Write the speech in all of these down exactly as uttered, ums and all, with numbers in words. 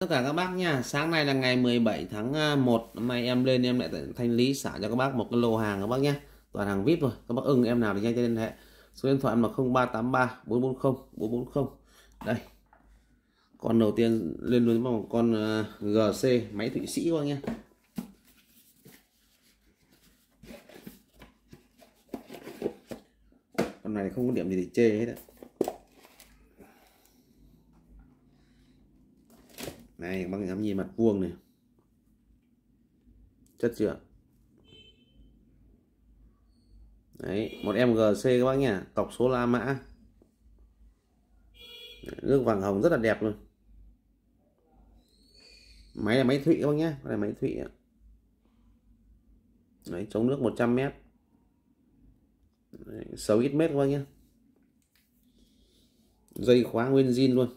Tất cả các bác nha, sáng nay là ngày mười bảy tháng một năm nay, em lên em lại thanh lý xả cho các bác một cái lô hàng các bác nhé. Toàn hàng vê i pê rồi, các bác ưng em nào thì nhanh tay liên hệ. Số điện thoại em là không ba tám ba bốn bốn không bốn bốn không. Đây, con đầu tiên lên luôn bằng con giê xê máy Thụy Sĩ các bác nhé. Con này không có điểm gì để chê hết đấy. Này các bác ngắm nhìn mặt vuông này, chất chưa? Đấy, một em giê xê các bác nhá, cọc số La Mã, nước vàng hồng rất là đẹp luôn. Máy là máy Thụy các bác nhé, đây là máy Thụy. Đấy, chống nước một trăm mét. Đấy, sáu ít mét các bác nhé. Dây khóa nguyên zin luôn.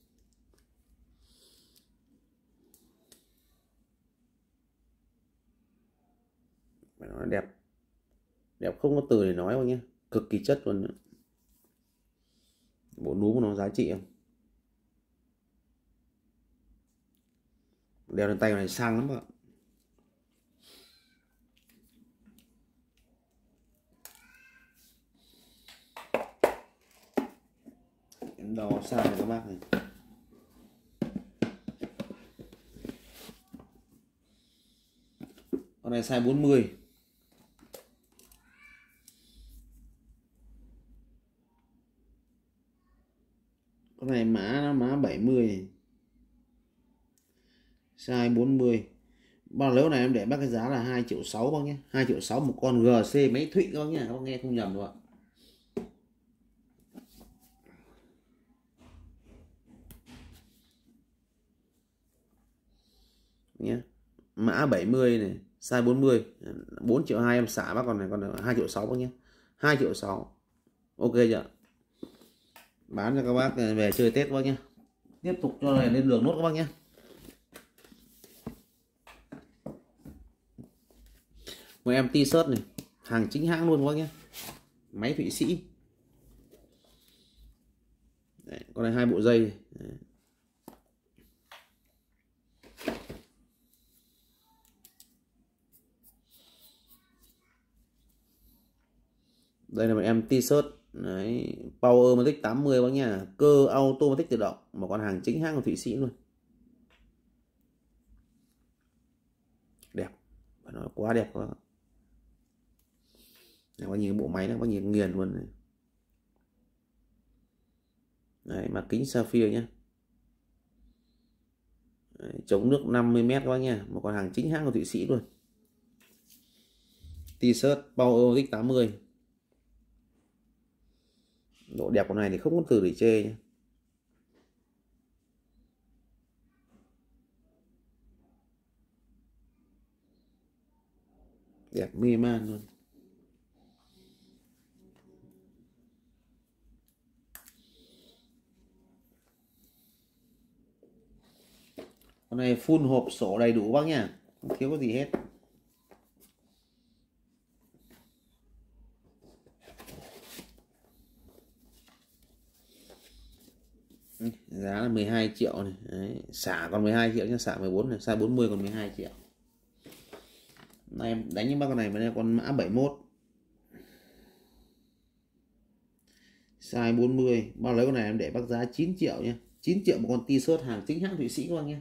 Phải nói đẹp, đẹp không có từ để nói các bác nhé, cực kỳ chất luôn. Bộ núm của nó giá trị không? Đeo lên tay này sang lắm các bạn. Em đo sang này các bác này. Con này size bốn mươi. Con này mã nó mã bảy mươi này. Size bốn mươi. Bao lâu này em để bác cái giá là hai triệu sáu bác nhé. hai triệu sáu một con giê xê máy Thụy các bác nhé, các bác nghe không nhầm đâu ạ. Nhé. Mã bảy mươi này, size bốn mươi, bốn triệu hai em xả bác, con này còn hai triệu sáu bác nhé. hai triệu sáu. Ok chưa? Bán cho các bác về chơi Tết bác nhé. Tiếp tục cho này lên đường nốt các bác nhé. Một em t-shirt này, hàng chính hãng luôn các bác nhé. Máy Thụy Sĩ. Đấy, con này hai bộ dây này. Đấy. Đây là một em t-shirt. Đấy, Powermatic tám mươi bác nhá, cơ automatic tự động, một con hàng chính hãng của Thụy Sĩ luôn. Đẹp, phải nói quá đẹp quá. Bác nhìn bộ máy nó, bác nhìn nghiền luôn này. Đấy, mặt kính sapphire nhá. Đấy, chống nước năm mươi mét các bác nhá, một con hàng chính hãng của Thụy Sĩ luôn. T-shirt Powermatic tám mươi. Độ đẹp của này thì không có từ để chê nhé. Đẹp mê man luôn. Con này full hộp sổ đầy đủ bác nhá, không thiếu có gì hết. Giá là mười hai triệu này. Đấy, xả còn mười hai triệu nhá, xả mười bốn này, size bốn mươi còn mười hai triệu. Này em đánh những bác con này với con mã bảy mốt. Size bốn mươi, bao lấy con này em để bác giá chín triệu nhá. chín triệu một con t-shirt hàng chính hãng Thụy Sĩ các bác nhé.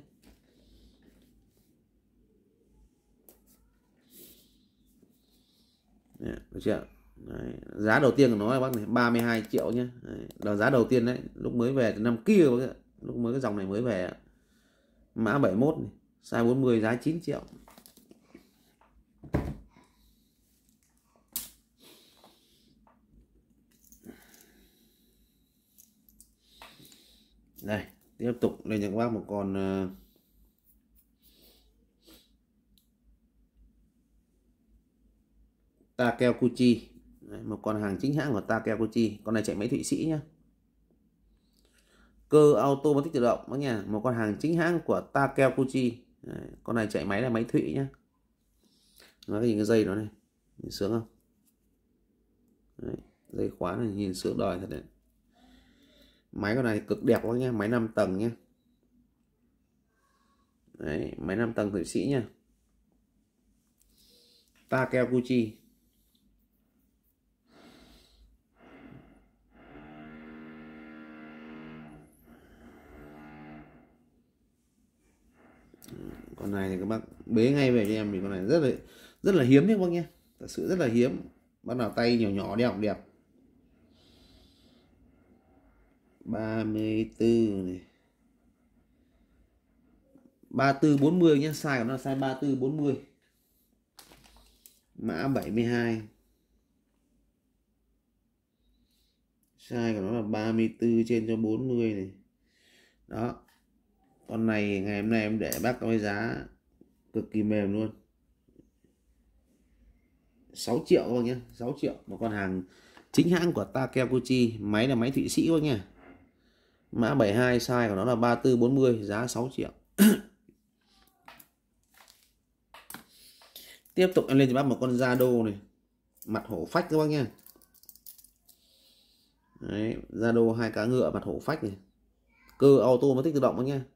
Đấy, được chưa? Đấy, giá đầu tiên của nó bác này ba mươi hai triệu nhé. Đấy, là giá đầu tiên đấy, lúc mới về từ năm kia bác ạ. Lúc mới cái dòng này mới về. Mã bảy mốt này, size bốn mươi, giá chín triệu. Đây, tiếp tục lên cho các bác một con uh, Takeuchi. Đấy, một con hàng chính hãng của Takeuchi. Con này chạy máy Thụy Sĩ nhá. Cơ automatic tự động bác nhá, một con hàng chính hãng của Takeuchi. Đấy, con này chạy máy là máy Thụy nhá. Nó nhìn cái dây nó này, nhìn sướng không? Đấy, dây khóa này nhìn sướng đời thật đấy. Máy con này cực đẹp bác nhá, máy năm tầng nhá. Đấy, máy năm tầng Thụy Sĩ nha. Takeuchi. Con này thì các bác bế ngay về cho em, vì con này rất là rất là hiếm nhé các bác nhé, thật sự rất là hiếm. Bác nào tay nhỏ nhỏ đeo cũng đẹp. ba mươi tư này, ba mươi tư bốn mươi nhé, size của nó là size ba mươi tư bốn mươi, mã bảy mươi hai, size của nó là ba mươi tư trên cho bốn mươi này. Đó, con này ngày hôm nay em để bác có giá cực kỳ mềm luôn, sáu triệu các bác nhé, sáu triệu. Một con hàng chính hãng của Takeuchi, máy là máy Thụy Sĩ các bác nhé. Mã bảy mươi hai, size của nó là ba mươi tư bốn mươi, giá sáu triệu. Tiếp tục em lên cho bác một con Zado này, mặt hổ phách các bác nhé. Đấy, Zado hai cá ngựa mặt hổ phách này, cơ auto mới thích tự động bác nhé.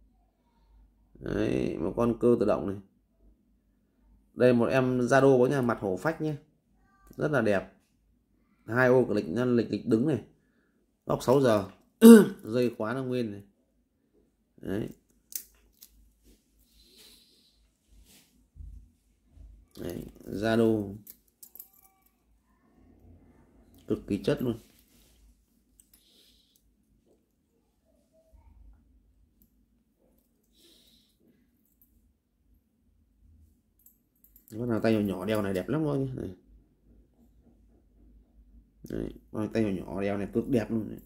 Đấy, một con cơ tự động này. Đây một em Zado có nhà mặt hổ phách nhé, rất là đẹp. Hai ô của lịch lịch lịch đứng này, góc sáu giờ. Dây khóa nó nguyên này. Đấy. Đấy, Zado cực kỳ chất luôn. Con nào tay nhỏ nhỏ đeo này đẹp lắm thôi nhé. Này. Đấy, con tay nhỏ nhỏ đeo này cực đẹp luôn. Đấy.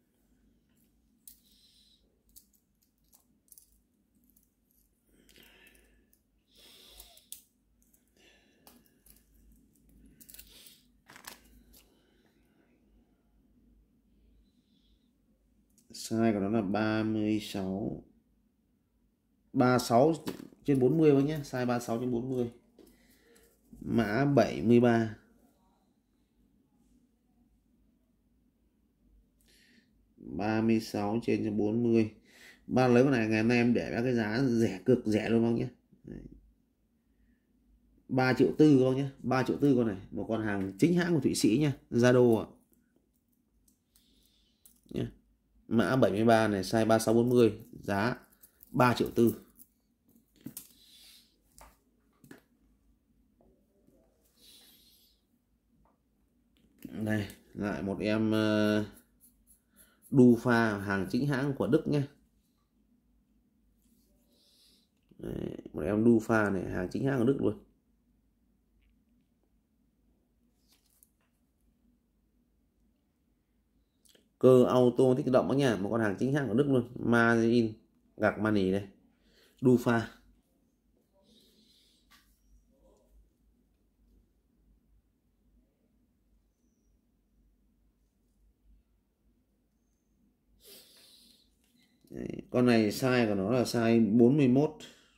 Size của nó là ba mươi sáu, ba mươi sáu trên bốn mươi bác nhé, size ba mươi sáu trên bốn mươi, mã bảy mươi ba, ba mươi sáu trên cho bốn mươi. Ba lấy con này ngày hôm nay em để cái giá rẻ, cực rẻ luôn bác nhé. ba triệu tư các bác nhé, ba triệu tư con này, một con hàng chính hãng của Thụy Sĩ nha, Zado ạ. Nhé. Mã bảy mươi ba này, size ba mươi sáu bốn mươi, giá ba triệu tư. Đây, lại một em uh, Dufa hàng chính hãng của Đức nhé. Đấy, một em Dufa này hàng chính hãng của Đức luôn. Cơ auto thích tự động đó nha, một con hàng chính hãng của Đức luôn, Mazin gạc mani đây, Dufa. Đấy, con này size của nó là size bốn mươi mốt,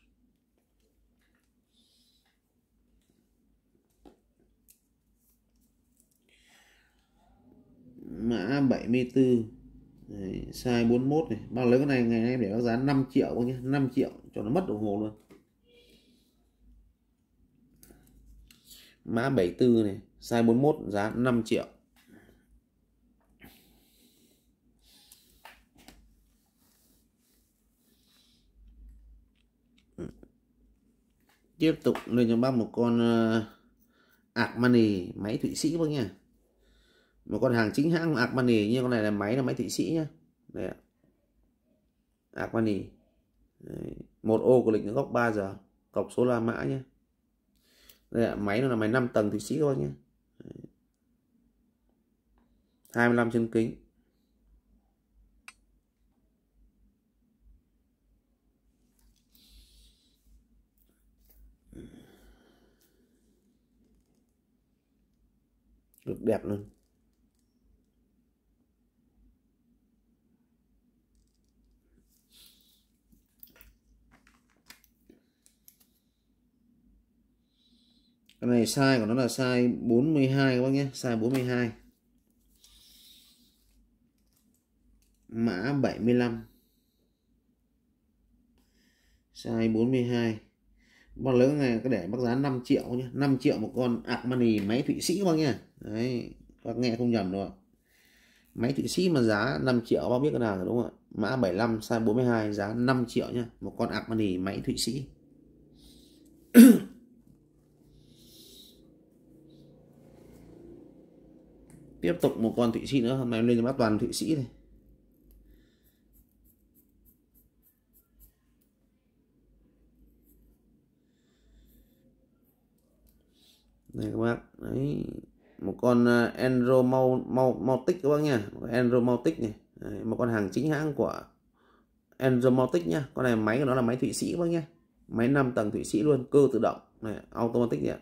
mã bảy mươi tư. Đấy, size bốn mươi mốt này. Bao lấy con này ngày nay em để các giá năm triệu nhé, năm triệu cho nó mất đồng hồ luôn. Mã bảy mươi tư này, size bốn mươi mốt, giá năm triệu. Tiếp tục lên cho bác một con uh, Armani máy Thụy Sĩ bác nha. Một con hàng chính hãng Armani, như con này là máy là máy Thụy Sĩ nhá. Đây ạ. Armani. Đấy. Một ô của lịch góc ba giờ, cọc số la mã nhé. Đây ạ, máy nó là máy năm tầng Thụy Sĩ các bác nhé. Đấy. hai mươi lăm chân kính. Cực đẹp luôn. Cái này size của nó là size bốn mươi hai các bác nhé, size bốn mươi hai. Mã bảy mươi lăm. size bốn mươi hai. Bác lớn này có để bác giá năm triệu nhé, năm triệu một con Armani máy Thụy Sĩ các bác nhá. Đấy, bác nghe không nhầm đâu ạ. Máy Thụy Sĩ mà giá năm triệu bác biết cái nào rồi đúng không ạ? Mã bảy mươi lăm size bốn mươi hai giá năm triệu nhá, một con Armani máy Thụy Sĩ. Tiếp tục một con Thụy Sĩ nữa, hôm nay em lên cho bác toàn Thụy Sĩ này. Đây các bác, đấy, một con Enro Mautic các bác nha, Enro Mautic này, đấy, một con hàng chính hãng của Enro Mautic nhá. Con này máy của nó là máy Thụy Sĩ các bác nhá, máy năm tầng Thụy Sĩ luôn, cơ tự động này, automatic này.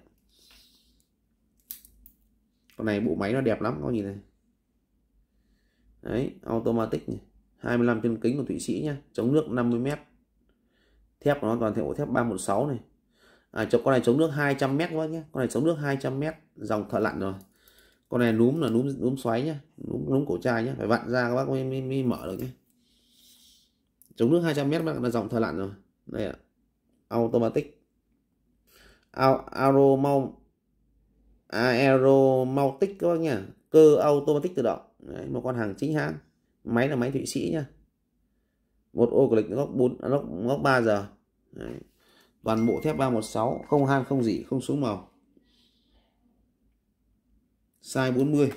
Con này bộ máy nó đẹp lắm, có nhìn này, đấy, automatic này, hai mươi lăm chân kính của Thụy Sĩ nhá, chống nước năm mươi mét, thép của nó toàn thể ổ thép ba một sáu này. À, cho con này chống nước hai trăm mét các bác nhé, con này chống nước hai trăm mét, dòng thợ lặn rồi. Con này núm là núm núm xoáy nhá, núm núm cổ chai nhá, phải vặn ra các bác mới, mới, mới mở được nhé. Chống nước hai trăm mét là dòng thợ lặn rồi. Đây ạ, automatic, Aero mau Aero Mautic các bác nhá, cơ automatic tự động. Đấy, một con hàng chính hãng, máy là máy Thụy Sĩ nhá, một ô click góc bốn góc góc ba giờ. Đấy. Toàn bộ thép ba một sáu, không han không gì, không xuống màu, size bốn mươi.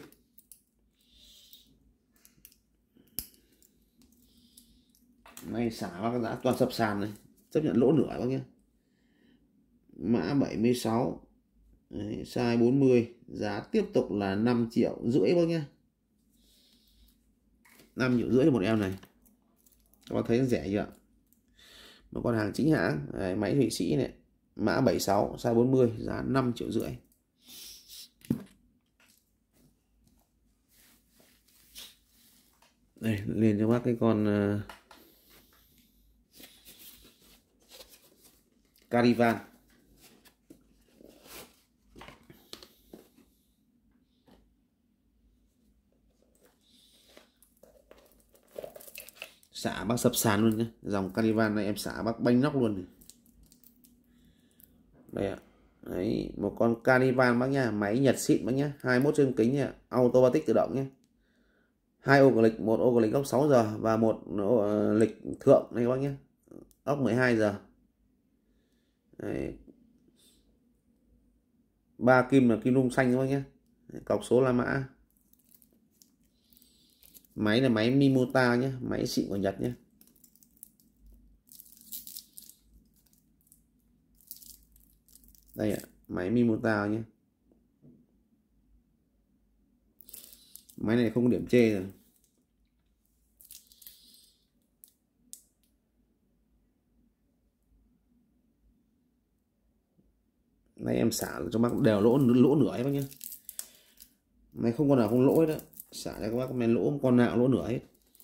Nay xả bác giá toàn sập sàn này, chấp nhận lỗ nửa bác nhé. Mã bảy mươi sáu. Đấy, size bốn mươi, giá tiếp tục là năm triệu rưỡi bác nhé, năm triệu rưỡi một em này. Các bác thấy rẻ chưa ạ? Một con hàng chính hãng. Đấy, máy Thụy Sĩ này, mã bảy mươi sáu size bốn mươi, giá năm triệu rưỡi. Đây, lên cho bác cái con uh, Caravan. Xả bác sập sàn luôn nhé, dòng Caravan này em xả bác banh nóc luôn này. Đây ạ. Đấy, một con Caravan bác nha, máy Nhật xịn bác nhá, hai mươi mốt chân kính nha, automatic tự động nhé. Hai ô lịch, một ô lịch góc sáu giờ và một ô lịch thượng này bác nhé, góc mười hai giờ. Đấy. Ba kim là kim nung xanh các bác nhé. Đấy, cọc số la mã. Máy là máy Mimota nhé, máy xịn của Nhật nhé. Đây ạ, máy Mimota nhé. Máy này không có điểm chê rồi. Này em xả cho bác đều lỗ lỗ nửa ấy bác nhé. Này không con nào không lỗ đó, xả cho các bác men lỗ con nào lỗ nửa hết.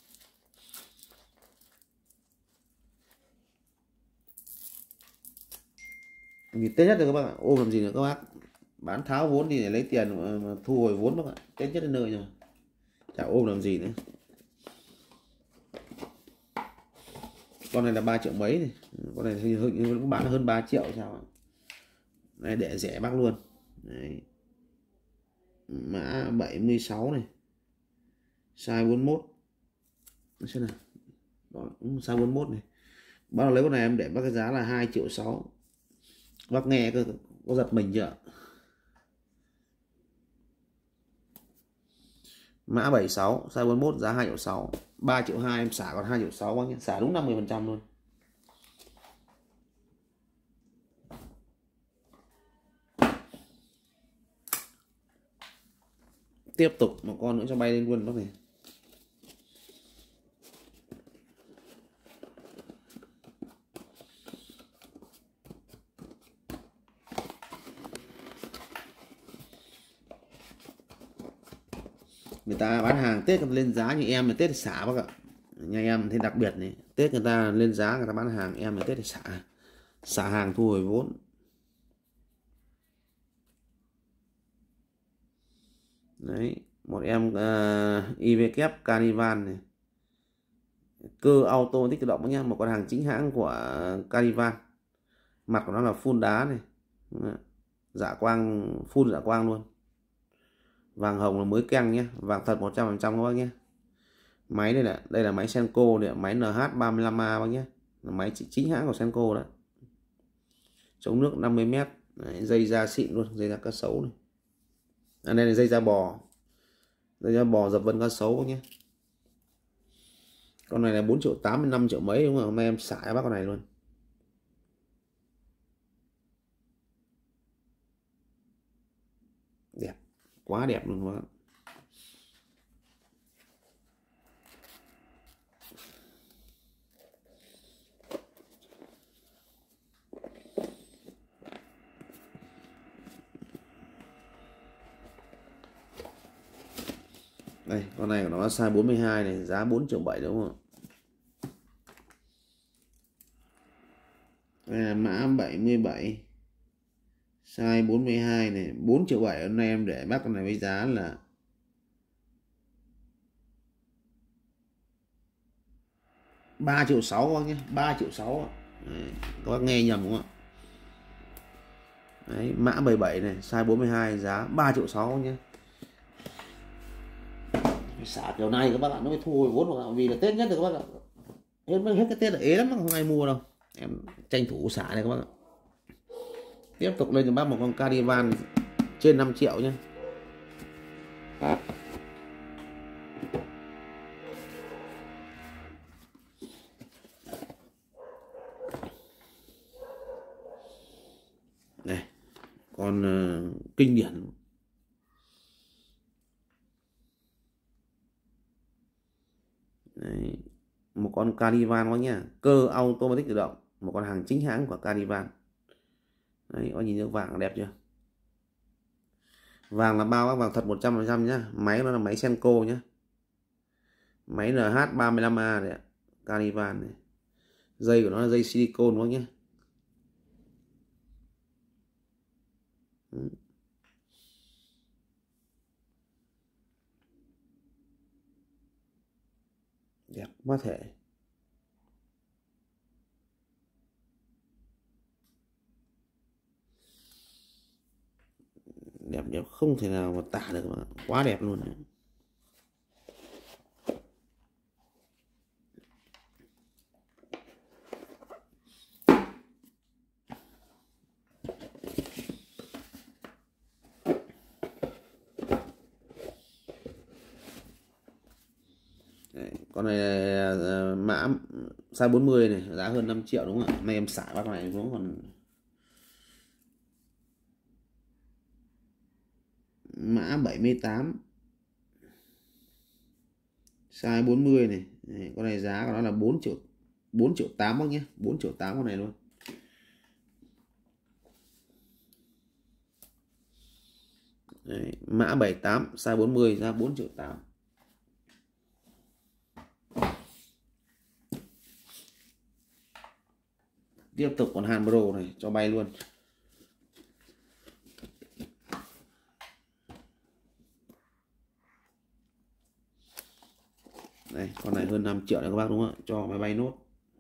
Vì tết nhất rồi các bác ạ, ôm làm gì nữa các bác, bán tháo vốn đi để lấy tiền mà thu hồi vốn bác ạ, tết nhất đến nơi rồi, chả ôm làm gì nữa. Con này là ba triệu mấy này, con này hình bán hơn ba triệu sao ạ. Này để rẻ bác luôn. Đấy. Mã bảy mươi sáu này, size bốn mươi mốt. Xem nào. Đó, size bốn mươi mốt này. Bác lấy con này em để bác cái giá là hai triệu sáu. Bác nghe có, có giật mình chưa? Mã bảy mươi sáu size bốn mươi mốt giá hai triệu sáu, ba triệu hai em xả còn hai triệu sáu bác nhé, xả đúng năm mươi phần trăm luôn. Tiếp tục một con nữa cho bay lên luôn bác này. Người ta bán hàng Tết lên giá như em là Tết thì xả bác ạ. Nhà em thì đặc biệt này, Tết người ta lên giá người ta bán hàng, em là Tết thì xả. Xả hàng thu hồi vốn. Đấy, một em uh, i vê kép Caravan này. Cơ auto tích tự động nhé, một con hàng chính hãng của Carivan. Mặt của nó là full đá này, dạ quang full dạ quang luôn, vàng hồng là mới keng nhé, vàng thật một trăm phần trăm các bác nhé. Máy đây là đây là máy Senko này, máy N H ba mươi lăm A bác nhé, là máy chính hãng của Senko đấy. Chống nước năm mươi mét. Đấy, dây da xịn luôn, dây da cá sấu này. À, đây là dây da bò, dây da bò dập vân cá sấu nhé. Con này là bốn triệu tám, năm triệu mấy đúng không? Hôm nay em xả cho bác con này luôn. Đẹp, quá đẹp luôn các bạn. Đây, con này của nó size bốn mươi hai này, giá bốn triệu bảy đúng không? Đây là mã bảy mươi bảy, size bốn mươi hai này, bốn triệu bảy. Hôm nay em để bác con này với giá là ba triệu sáu các bác nhé, ba triệu sáu. Đấy, các bác nghe nhầm đúng không ạ? Đấy, mã bảy mươi bảy này, size bốn mươi hai, giá ba triệu sáu nhé. Xả kiểu này các bác ạ, nó mới thu hồi vốn vào, vì là Tết nhất rồi các bác ạ. Hết, hết cái Tết là ế lắm, không ai mua đâu. Em tranh thủ xả này các bác ạ. Tiếp tục lên cho bác một con Carivan trên năm triệu nhé. Đây, con uh, kinh điển. Đấy, một con Carivan quá nhá, cơ automatic tự động, một con hàng chính hãng của Carivan. Đấy, có nhìn được vàng đẹp chưa? Vàng là bao, vàng thật một trăm phần trăm nhá. Máy nó là máy Senko nhá, máy N H ba mươi lăm A này, Carivan này. Dây của nó là dây silicone quá nhá. Đẹp quá thể. Đẹp đẹp không thể nào mà tả được mà, quá đẹp luôn này. Đấy, con này là mã size bốn mươi này, giá hơn năm triệu đúng không ạ? Nay em xả bác này cũng còn mã bảy mươi tám, size bốn mươi này. Đấy, con này giá của nó là bốn triệu, bốn triệu tám bác nhé, bốn triệu tám con này luôn. Đấy, mã bảy mươi tám, size bốn mươi, giá bốn triệu tám. Tiếp tục còn Han Pro này, cho bay luôn. Đây, con này hơn năm triệu này các bác đúng không ạ? Cho máy bay nốt.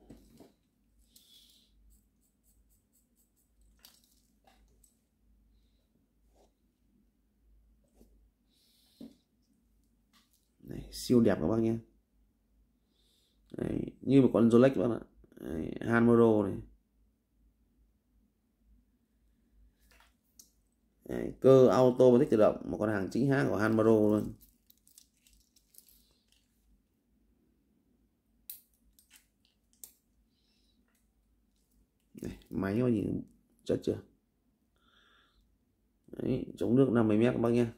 Này, siêu đẹp các bác nhé. Đấy, như một con Rolex các bác ạ. Đấy, Han Pro này. Đấy, cơ auto tích tự động, một con hàng chính hãng của Han Pro luôn. Này, máy có nhìn chất chưa? Đấy, chống nước năm mươi mét các bác nhé.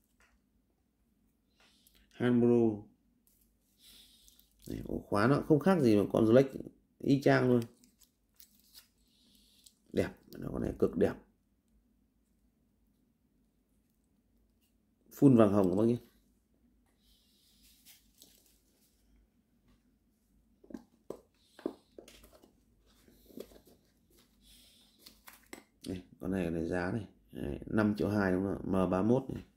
Han Pro. Đấy, ổ khóa nó không khác gì mà con Rolex y chang luôn. Đẹp, con này cực đẹp. Full vàng hồng các bác nhé. Đây, con này là giá này. Đấy, năm triệu hai đúng không? M ba mươi mốt này.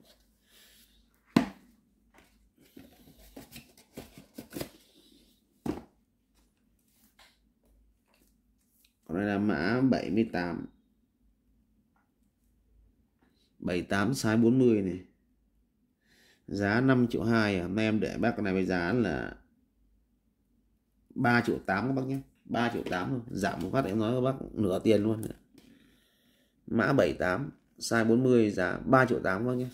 là mã bảy mươi tám. bảy mươi tám size bốn mươi này. Giá năm triệu hai. Hôm nay em để bác cái này với giá là ba triệu tám các bác nhé. ba triệu tám luôn. Giảm một phát em nói các bác nửa tiền luôn. Mã bảy mươi tám size bốn mươi giá ba triệu tám các bác nhé.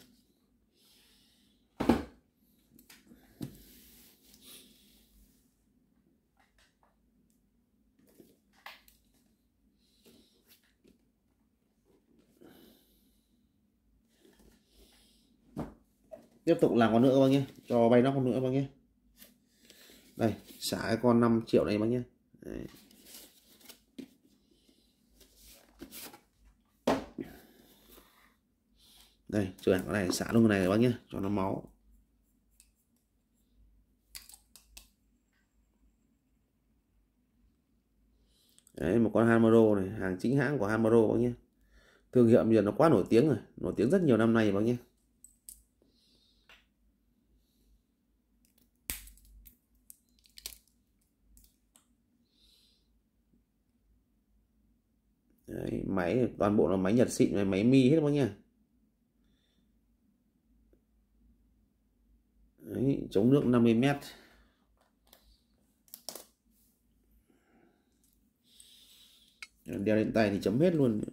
Tiếp tục làm con nữa các bác nhé, cho bay nóc con nữa các bác nhé. Đây xả cái con năm triệu này bác nhé. Đấy. Đây chừa cái này xả luôn cái này bác nhé, cho nó máu. Đấy, một con Hamaro này, hàng chính hãng của Hamaro bác nhé. Thương hiệu bây giờ nó quá nổi tiếng rồi, nổi tiếng rất nhiều năm nay bác nhé. Đấy, máy toàn bộ là máy Nhật xịn này, máy mi hết bác nhé. Đấy, chống nước năm mươi mét. Đeo lên tay thì chấm hết luôn.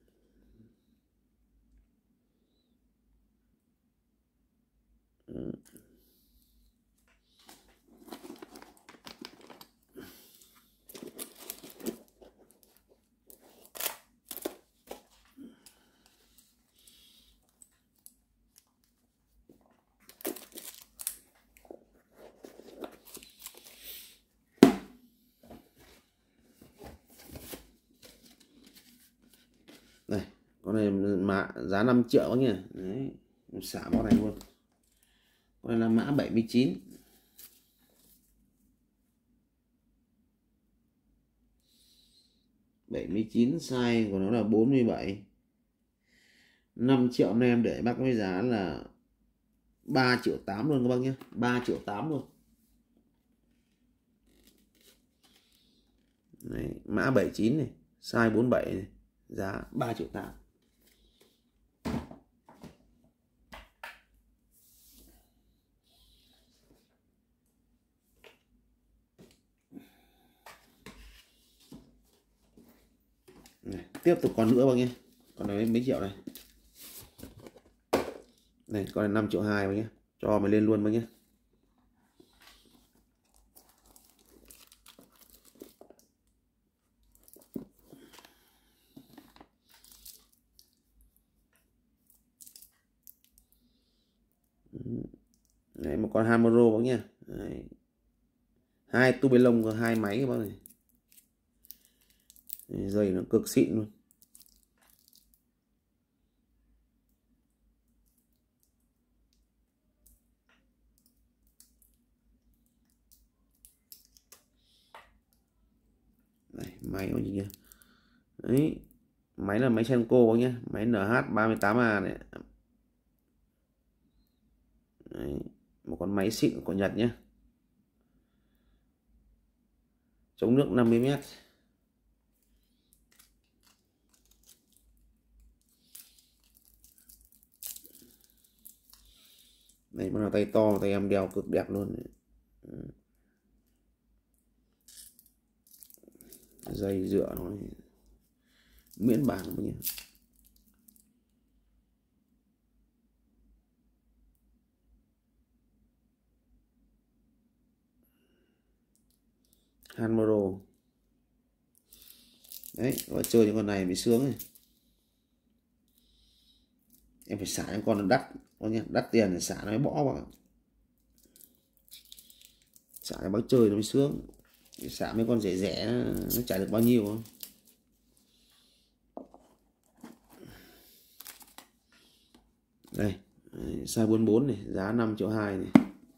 Đây, con này mà giá năm triệu bác nhỉ. Đấy, xả con này luôn. Con này là mã bảy mươi chín. bảy mươi chín size của nó là bốn mươi bảy. năm triệu anh em để bác với giá là ba triệu tám luôn các bác nhé. ba triệu tám luôn. Đấy, mã bảy mươi chín này, size bốn mươi bảy này, giá ba triệu tám. Này, tiếp tục còn nữa bác nhé. Còn này mấy triệu này. Này con này năm triệu hai bác nhé. Cho mày lên luôn bác nhé. Đấy, một con Hamaro bác nhé. Đấy. Hai tu bê lông và hai máy các bác này. Đấy, dây nó cực xịn luôn. Đây, máy có gì nhỉ? Đấy, máy là máy Senko bác nhé. Máy en hát ba mươi tám A này. Đấy, một con máy xịn của Nhật nhé. Chống nước năm mươi mét. Này bắt đầu tay to, tay em đeo cực đẹp luôn. Dây dựa nó miễn bản bao nhiêu. Hanmaro. Đấy, gọi chơi những con này mới sướng này. Em phải xả những con nó đắt, có nhá, đắt tiền để xả nó mới bỏ vào. Xả cái bác chơi nó mới sướng. Xả mấy con rẻ rẻ nó chả được bao nhiêu. Đây, size bốn mươi bốn này, giá năm triệu hai này.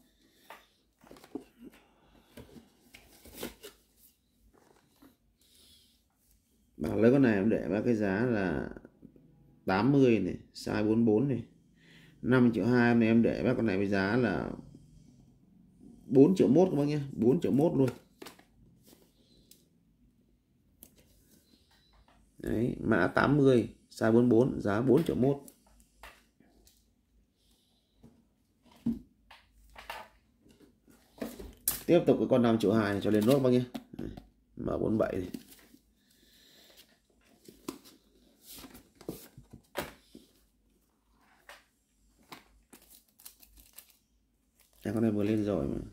Bảo lấy con này em để vào cái giá là tám mươi này, size bốn mươi bốn này. năm triệu hai này em để bác con này với giá là bốn triệu mốt các bác nhé, bốn triệu mốt luôn. Đấy, mã tám mươi size bốn mươi bốn giá bốn triệu mốt. Tiếp tục cái con năm triệu hai cho lên nốt bác nhé. M bốn mươi bảy này. À, con này vừa lên rồi mà.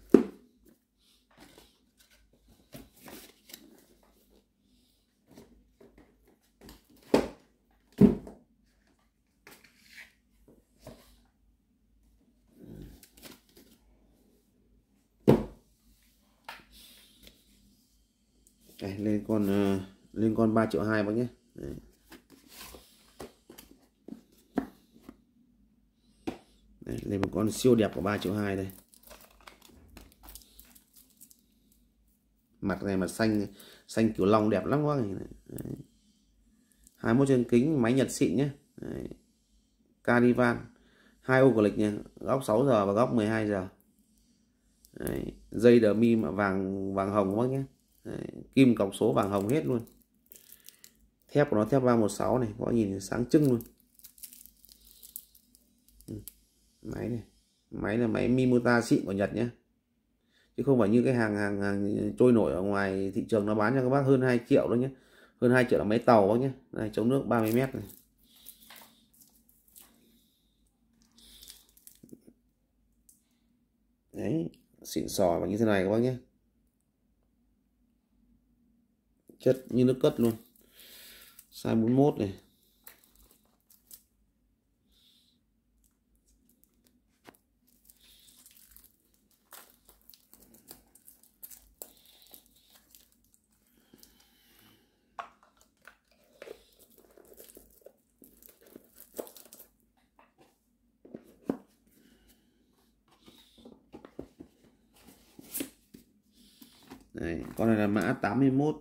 Đây, lên con uh, lên con ba triệu hai bác nhé. Đấy. Đây, lên một con siêu đẹp của ba triệu hai đây. Mặt này mà xanh xanh kiểu long đẹp lắm quá này. Đấy. hai mươi mốt chân kính, máy Nhật xịn nhé. Đấy. Carivan hai ô của lịch nha, góc sáu giờ và góc mười hai giờ. Đấy. Dây đờ mi mà vàng vàng hồng bác nhé. Đấy. Kim cọc số vàng hồng hết luôn. Thép của nó thép ba một sáu này, có nhìn sáng trưng luôn. Máy này, máy là máy Mimota xịn của Nhật nhé, chứ không phải như cái hàng hàng hàng trôi nổi ở ngoài thị trường nó bán cho các bác hơn hai triệu đó nhé. Hơn hai triệu là máy tàu bác nhé. Này, chống nước ba mươi mét này. Đấy, xịn sò và như thế này các bác nhé. Chất như nước cất luôn. Size bốn mươi mốt này. Đây, con này là mã tám mươi mốt.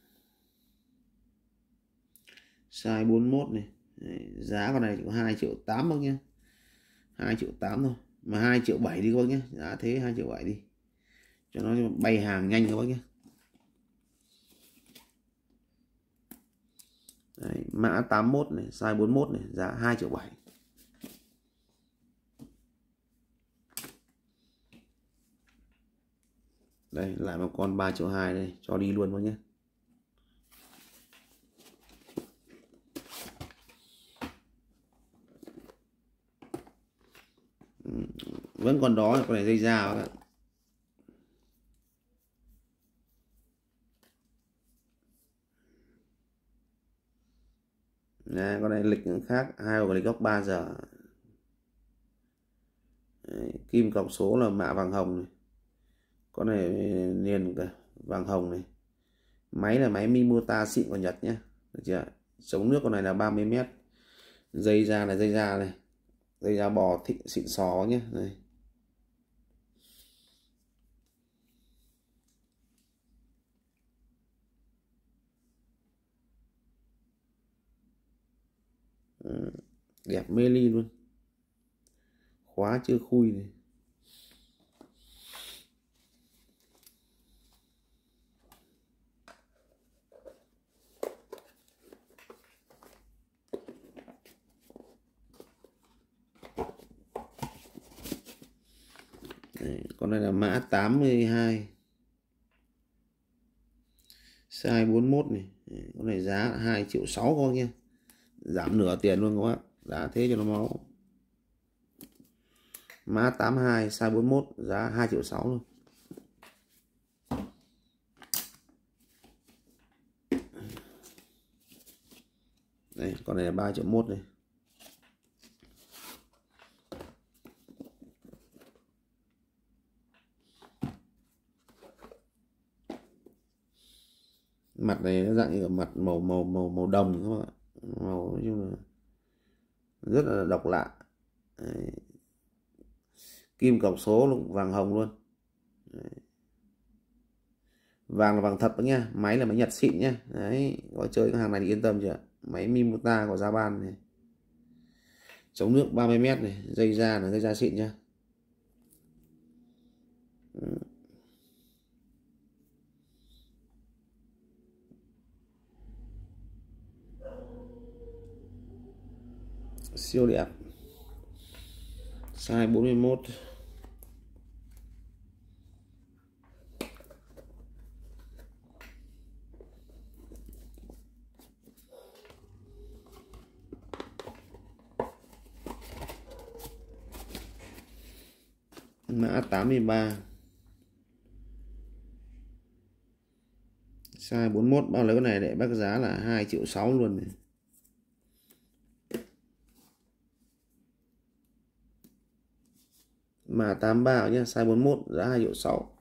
Size bốn mươi mốt này. Đấy, giá con này chỉ có hai triệu tám thôi nhé. hai triệu tám thôi. Mà hai triệu bảy đi các bác nhé. Giá thế hai triệu bảy đi. Cho nó bay hàng nhanh các bác nhé. Đấy, mã tám mươi mốt này, size bốn mươi mốt này, giá hai triệu bảy. Đây, lại một con ba triệu hai đây, cho đi luôn thôi nhé. Vẫn còn đó, con này dây da các bạn. Đấy, con này lịch cũng khác, hai của lịch góc ba giờ. Đấy, kim cọc số là mạ vàng hồng này. Con này liền cả vàng hồng này. Máy là máy Mimota xịn của Nhật nhé. Được chưa? Chống nước con này là ba mươi mét. Dây da là dây da này. Dây da bò thịnh xịn xò nhé. Đây. Đẹp mê ly luôn. Khóa chưa khui này. Đấy, con này là mã tám mươi hai. Size bốn mươi mốt này. Đấy, con này giá hai triệu sáu con nha. Giảm nửa tiền luôn các bác. Giá thế cho nó máu. Mã tám mươi hai size bốn mươi mốt giá hai triệu sáu luôn. Đây, con này là ba triệu mốt này. Mặt này nó dạng như mặt màu màu màu màu đồng các bạn. Màu nói chung là rất là độc lạ. Đấy. Kim cọc số luôn, vàng hồng luôn. Đấy. Vàng là vàng thật đó nha, máy là máy Nhật xịn nhá. Đấy, có chơi cái hàng này thì yên tâm chưa? Máy Mimota của Japan này. Chống nước ba mươi mét này, dây da là dây da xịn nhá. siêu đẹp, size bốn mươi mốt. Mã tám mươi ba, size bốn mươi mốt. Bao lấy cái này để bác giá là hai triệu sáu luôn này. Mà tám mươi ba nhé, size bốn mươi mốt, giá hai triệu sáu.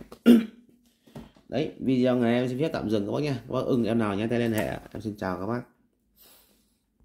Đấy, video ngày em xin phép tạm dừng các bác nhé. Các bác ưng em nào nhé tay liên hệ. Em xin chào các bác.